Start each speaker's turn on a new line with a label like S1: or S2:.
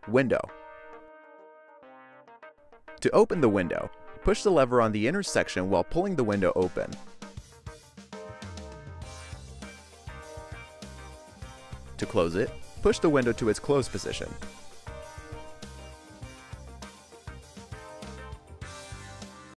S1: Window. To open the window, push the lever on the inner section while pulling the window open. To close it, push the window to its closed position.